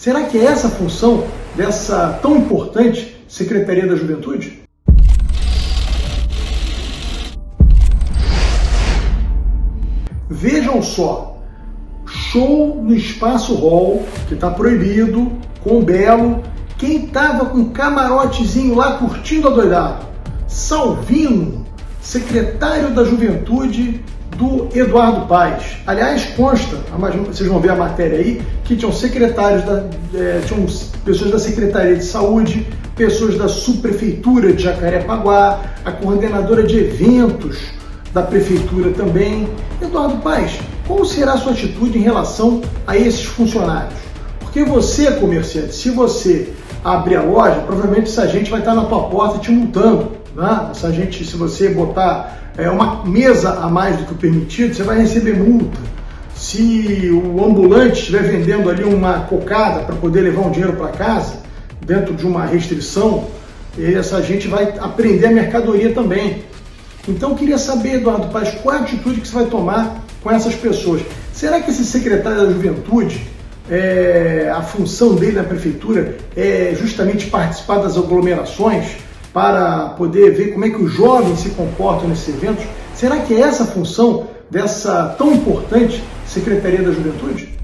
Será que é essa a função dessa tão importante Secretaria da Juventude? Vejam só, show no Espaço Hall, que está proibido, com o Belo. Quem estava com um camarotezinho lá curtindo a doidado? Salvino, secretário da Juventude do Eduardo Paes. Aliás, consta, vocês vão ver a matéria aí, que tinham secretários, tinham pessoas da Secretaria de Saúde, pessoas da Subprefeitura de Jacarepaguá, a coordenadora de eventos da Prefeitura também. Eduardo Paes, qual será a sua atitude em relação a esses funcionários? Porque você, comerciante, se você abrir a loja, provavelmente essa gente vai estar na tua porta te multando, né? Essa gente, se você botar uma mesa a mais do que o permitido, você vai receber multa. Se o ambulante estiver vendendo ali uma cocada para poder levar um dinheiro para casa, dentro de uma restrição, essa gente vai apreender a mercadoria também. Então eu queria saber, Eduardo Paes, qual é a atitude que você vai tomar com essas pessoas? Será que esse secretário da Juventude, a função dele na prefeitura é justamente participar das aglomerações para poder ver como é que os jovens se comportam nesses eventos? Será que é essa a função dessa tão importante Secretaria da Juventude?